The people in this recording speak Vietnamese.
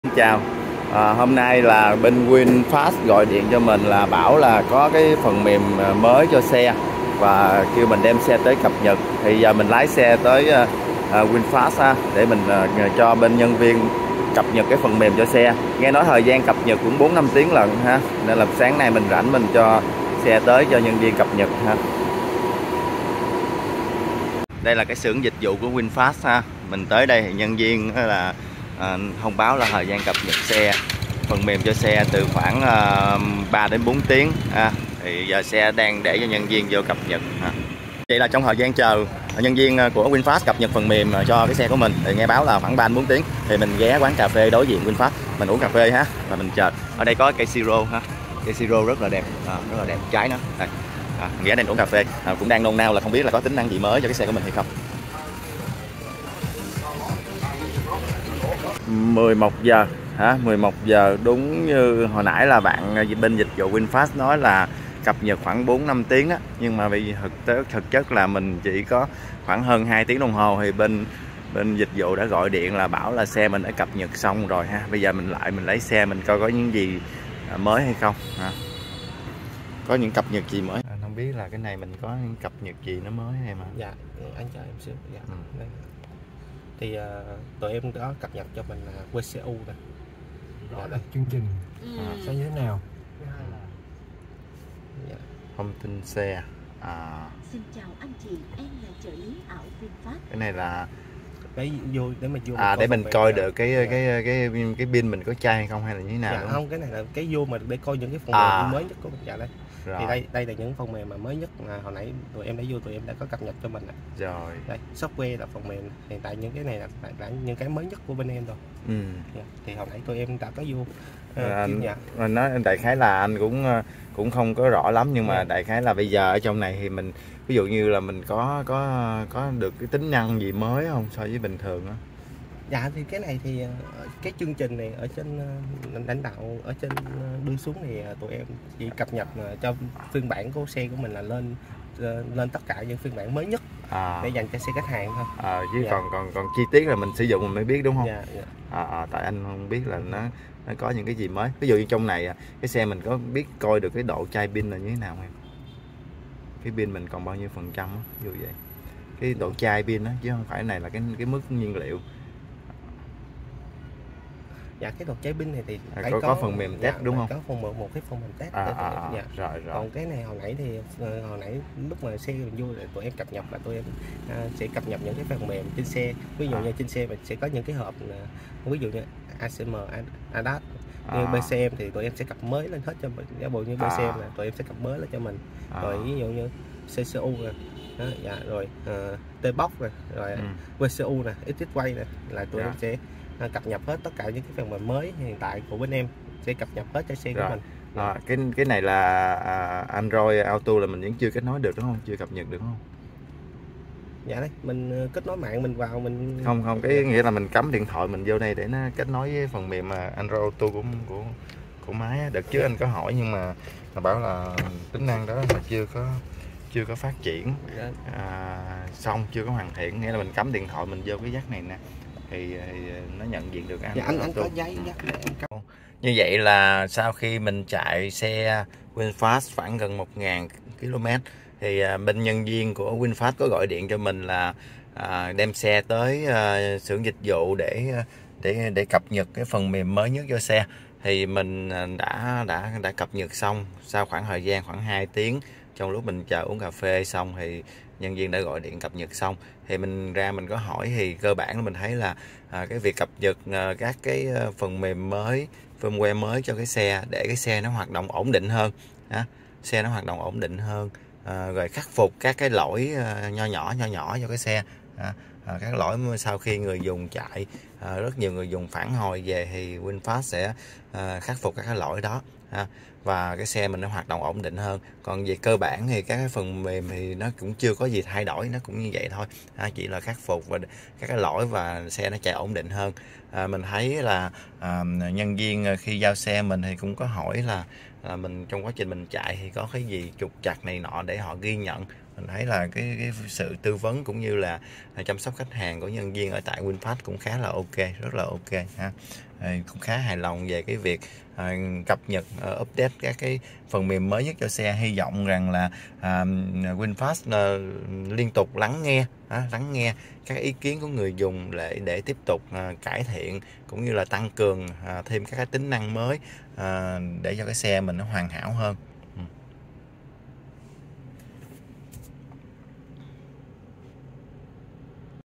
Xin chào, hôm nay là bên VinFast gọi điện cho mình là bảo là có cái phần mềm mới cho xe và kêu mình đem xe tới cập nhật. Thì giờ mình lái xe tới VinFast để mình cho bên nhân viên cập nhật cái phần mềm cho xe. Nghe nói thời gian cập nhật cũng 4-5 tiếng lần ha, nên là sáng nay mình rảnh mình cho xe tới cho nhân viên cập nhật ha. Đây là cái xưởng dịch vụ của VinFast ha. Mình tới đây thì nhân viên là thông báo là thời gian cập nhật xe phần mềm cho xe từ khoảng 3 đến 4 tiếng thì giờ xe đang để cho nhân viên vô cập nhật Vậy là trong thời gian chờ nhân viên của VinFast cập nhật phần mềm cho cái xe của mình thì nghe báo là khoảng 3 đến 4 tiếng thì mình ghé quán cà phê đối diện VinFast mình uống cà phê ha, và mình chờ. Ở đây có cây siro ha, cây siro rất là đẹp, trái nó đây. Ghé đây uống cà phê, cũng đang nôn nao là không biết là có tính năng gì mới cho cái xe của mình hay không. 11 giờ hả? 11 giờ đúng như hồi nãy là bạn bên dịch vụ VinFast nói là cập nhật khoảng 4-5 tiếng đó, nhưng mà vì thực chất là mình chỉ có khoảng hơn 2 tiếng đồng hồ thì bên dịch vụ đã gọi điện là bảo là xe mình đã cập nhật xong rồi ha. Bây giờ mình lấy xe mình coi có những gì mới hay không ha. Có những cập nhật gì mới. Không biết là cái này mình có những cập nhật gì nó mới hay mà. Dạ, anh cho em xíu. Dạ. Đây. Thì tụi em có cập nhật cho mình là VCU này. Đó là chương trình sẽ như thế nào? Dạ. Thông tin xe. Xin chào anh chị, em là trợ lý ảo VinFast. Cái này là cái vô để mình vô để mình coi được cái pin mình có chai hay không hay là như thế nào. Dạ, không, cái này là cái vô mà để coi những cái phần mềm mới nhất của mình. Dạ đây. Rồi. Thì đây là những phần mềm mà mới nhất mà hồi nãy tụi em đã vô, tụi em đã có cập nhật cho mình ạ. Rồi. Đây, software là phần mềm. Hiện tại những cái này là những cái mới nhất của bên em rồi. Dạ. Thì hồi nãy tụi em đã có vô anh nói đại khái là anh cũng không có rõ lắm, nhưng mà đại khái là bây giờ ở trong này thì mình ví dụ như là mình có được cái tính năng gì mới không so với bình thường á? Dạ thì cái này thì cái chương trình này ở trên lãnh đạo ở trên đưa xuống thì tụi em chỉ cập nhật cho phiên bản của xe của mình là lên tất cả những phiên bản mới nhất để dành cho xe khách hàng thôi. Chứ dạ. còn chi tiết là mình sử dụng mình mới biết đúng không? Dạ, dạ. Tại anh không biết là nó có những cái gì mới. Ví dụ như trong này cái xe mình có biết coi được cái độ chai pin là như thế nào không? Cái pin mình còn bao nhiêu phần trăm á, ví dụ vậy. Cái độ chai pin đó chứ không phải này là cái mức nhiên liệu. Dạ, cái độ cháy pin này thì có phần mềm test đúng không? Có một cái phần mềm test. Dạ. Rồi. Còn cái này hồi nãy lúc mà xe mình vô thì tụi em cập nhật là tụi em sẽ cập nhật những cái phần mềm trên xe. Ví dụ như trên xe mình sẽ có những cái hộp ví dụ như ACM, ADAS, như BCM thì tụi em sẽ cập mới lên hết cho mình. Giả bộ như BCM là tụi em sẽ cập mới lên cho mình. Rồi ví dụ như CCU nè, dạ, rồi T-Box rồi VCU nè, XXWay nè, là tụi em sẽ cập nhật hết tất cả những cái phần mềm mới hiện tại của bên em sẽ cập nhật hết cho xe của mình. Cái này là Android Auto là mình vẫn chưa kết nối được đúng không? Chưa cập nhật được đúng không? Dạ đấy, mình kết nối mạng mình vào mình không cái nghĩa là mình cắm điện thoại mình vô đây để nó kết nối với phần mềm Android Auto của máy. Đợt trước anh có hỏi nhưng mà bảo là tính năng đó là chưa có phát triển xong, chưa có hoàn thiện, nghĩa là mình cắm điện thoại mình vô cái jack này nè thì nó nhận diện được anh có giấy dắt để em cắm. Như vậy là sau khi mình chạy xe VinFast khoảng gần 1.000 km thì bên nhân viên của VinFast có gọi điện cho mình là đem xe tới xưởng dịch vụ để cập nhật cái phần mềm mới nhất cho xe. Thì mình đã cập nhật xong sau khoảng thời gian khoảng 2 tiếng. Trong lúc mình chờ uống cà phê xong thì nhân viên đã gọi điện cập nhật xong. Thì mình có hỏi thì cơ bản là mình thấy là cái việc cập nhật các cái phần mềm mới, firmware mới cho cái xe để cái xe nó hoạt động ổn định hơn, xe nó hoạt động ổn định hơn, rồi khắc phục các cái lỗi nho nhỏ cho cái xe. Các lỗi sau khi người dùng chạy, rất nhiều người dùng phản hồi về thì VinFast sẽ khắc phục các cái lỗi đó và cái xe mình nó hoạt động ổn định hơn. Còn về cơ bản thì các cái phần mềm thì nó cũng chưa có gì thay đổi, nó cũng như vậy thôi, chỉ là khắc phục và các cái lỗi và xe nó chạy ổn định hơn. Mình thấy là nhân viên khi giao xe mình thì cũng có hỏi là mình trong quá trình mình chạy thì có cái gì trục trặc này nọ để họ ghi nhận mình thấy là cái sự tư vấn cũng như là chăm sóc khách hàng của nhân viên ở tại VinFast cũng khá là ok, rất là ok ha. Cũng khá hài lòng về cái việc cập nhật update các cái phần mềm mới nhất cho xe. Hy vọng rằng là VinFast liên tục lắng nghe các ý kiến của người dùng để tiếp tục cải thiện cũng như là tăng cường thêm các cái tính năng mới để cho cái xe mình nó hoàn hảo hơn.